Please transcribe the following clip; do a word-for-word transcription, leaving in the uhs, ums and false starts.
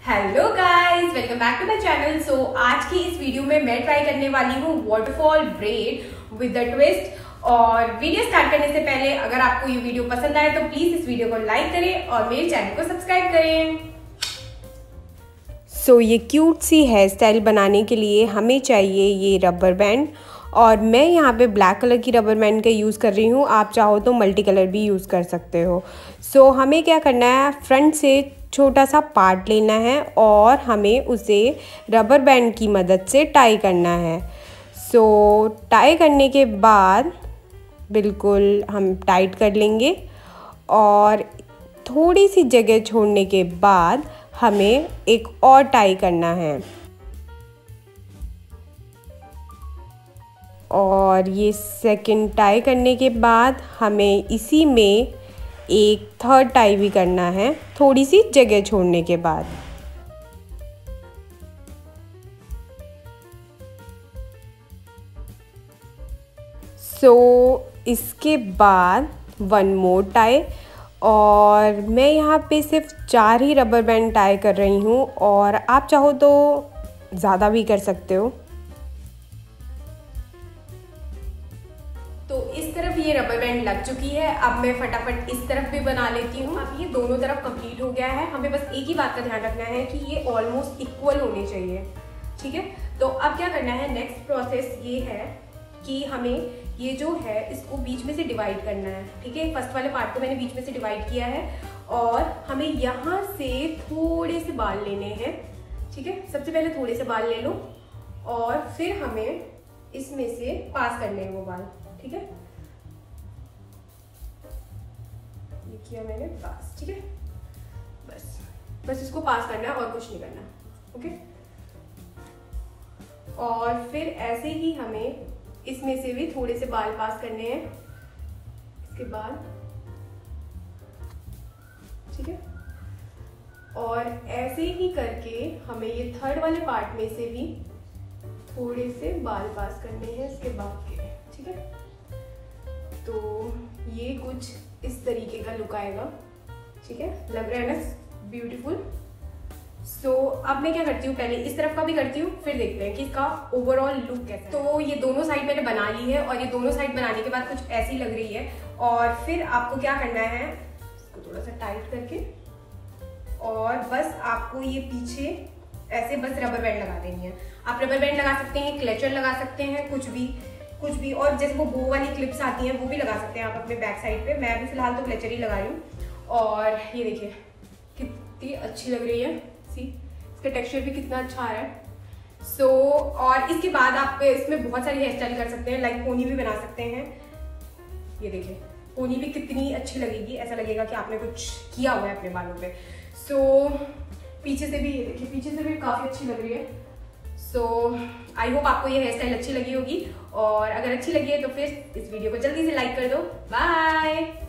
Hello guys, welcome back to my channel. So आज की इस वीडियो में मैं ट्राई करने वाली हूँ waterfall bread with the twist. और वीडियो स्टार्ट करने से पहले अगर आपको ये वीडियो पसंद आए तो प्लीज इस वीडियो को लाइक करें और मेरे चैनल को सब्सक्राइब करें। सो so, ये क्यूट सी हेयर स्टाइल बनाने के लिए हमें चाहिए ये रबर बैंड, और मैं यहाँ पे ब्लैक कलर की रबर बैंड का यूज़ कर रही हूँ। आप चाहो तो मल्टी कलर भी यूज़ कर सकते हो। सो so, हमें क्या करना है, फ्रंट से छोटा सा पार्ट लेना है और हमें उसे रबर बैंड की मदद से टाई करना है। सो so, टाई करने के बाद बिल्कुल हम टाइट कर लेंगे और थोड़ी सी जगह छोड़ने के बाद हमें एक और टाई करना है। और ये सेकंड टाई करने के बाद हमें इसी में एक थर्ड टाई भी करना है, थोड़ी सी जगह छोड़ने के बाद। सो so, इसके बाद वन मोर टाई, और मैं यहाँ पे सिर्फ चार ही रबर बैंड टाई कर रही हूँ, और आप चाहो तो ज़्यादा भी कर सकते हो। तो इस तरफ ये रबर बैंड लग चुकी है। अब मैं फटाफट इस तरफ भी बना लेती हूँ। अब ये दोनों तरफ कंप्लीट हो गया है। हमें बस एक ही बात का ध्यान रखना है कि ये ऑलमोस्ट इक्वल होने चाहिए, ठीक है। तो अब क्या करना है, नेक्स्ट प्रोसेस ये है कि हमें ये जो है इसको बीच में से डिवाइड करना है, ठीक है। फर्स्ट वाले पार्ट को मैंने बीच में से डिवाइड किया है और हमें यहाँ से थोड़े से बाल लेने हैं, ठीक है। सबसे पहले थोड़े से बाल ले लो और फिर हमें इसमें से पास करने हैं वो बाल, ठीक है। ये किया मैंने पास, ठीक है। बस बस इसको पास करना है और कुछ नहीं करना, ओके। और फिर ऐसे ही हमें इसमें से भी थोड़े से बाल पास करने हैं इसके बाद, ठीक है। और ऐसे ही करके हमें ये थर्ड वाले पार्ट में से भी थोड़े से बाल पास करने हैं इसके बाद के, ठीक है। तो ये कुछ इस तरीके का लुक आएगा, ठीक है। लग रहा है ना ब्यूटीफुल। सो so, अब मैं क्या करती हूँ, पहले इस तरफ का भी करती हूँ, फिर देखते हैं कि इसका ओवरऑल लुक कैसा है। तो ये दोनों साइड मैंने बना ली है और ये दोनों साइड बनाने के बाद कुछ ऐसी लग रही है। और फिर आपको क्या करना है, इसको थोड़ा सा टाइट करके और बस आपको ये पीछे ऐसे बस रबर बैंड लगा देनी है। आप रबर बैंड लगा सकते हैं, क्लेचर लगा सकते हैं, कुछ भी कुछ भी और जैसे वो बो वाली क्लिप्स आती हैं वो भी लगा सकते हैं आप अपने बैक साइड पे। मैं भी फिलहाल तो क्लेचर ही लगा रही हूँ। और ये देखिए कितनी अच्छी लग रही है, सी इसका टेक्सचर भी कितना अच्छा आ रहा है। सो so, और इसके बाद आप इसमें बहुत सारी हेयर स्टाइल कर सकते हैं, लाइक पोनी भी बना सकते हैं। ये देखिए पोनी भी कितनी अच्छी लगेगी, ऐसा लगेगा कि आपने कुछ किया हुआ है अपने बालों पे। सो so, पीछे से भी ये देखिए, पीछे से भी काफ़ी अच्छी लग रही है। सो आई होप आपको ये हेयर स्टाइल अच्छी लगी होगी, और अगर अच्छी लगी है तो फिर इस वीडियो को जल्दी से लाइक कर दो। बाय।